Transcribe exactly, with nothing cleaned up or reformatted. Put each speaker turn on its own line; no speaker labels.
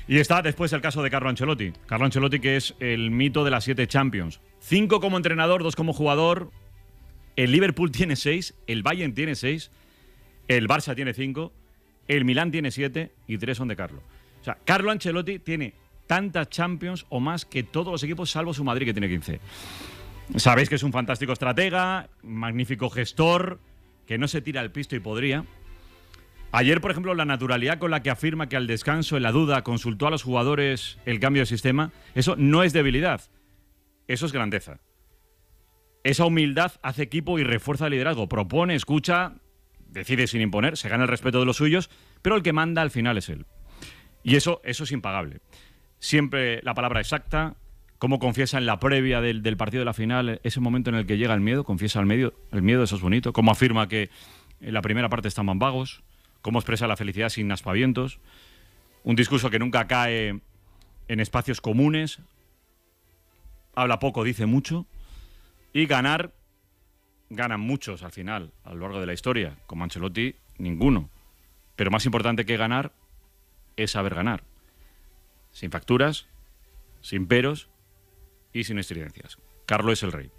Y está después el caso de Carlo Ancelotti. Carlo Ancelotti, que es el mito de las siete Champions. Cinco como entrenador, dos como jugador. El Liverpool tiene seis, el Bayern tiene seis, el Barça tiene cinco, el Milán tiene siete y tres son de Carlo. O sea, Carlo Ancelotti tiene tantas Champions o más que todos los equipos, salvo su Madrid, que tiene quince. Sabéis que es un fantástico estratega, magnífico gestor, que no se tira al pisto y podría. Ayer, por ejemplo, la naturalidad con la que afirma que al descanso, en la duda, consultó a los jugadores el cambio de sistema, eso no es debilidad, eso es grandeza. Esa humildad hace equipo y refuerza el liderazgo. Propone, escucha, decide sin imponer, se gana el respeto de los suyos, pero el que manda al final es él. Y eso, eso es impagable. Siempre la palabra exacta, cómo confiesa en la previa del, del partido de la final, ese momento en el que llega el miedo, confiesa el, medio, el miedo, eso es bonito. Cómo afirma que en la primera parte estaban vagos, cómo expresa la felicidad sin aspavientos. Un discurso que nunca cae en espacios comunes. Habla poco, dice mucho. Y ganar, ganan muchos al final, a lo largo de la historia. Como Ancelotti, ninguno. Pero más importante que ganar es saber ganar. Sin facturas, sin peros y sin estridencias. Carlo es el rey.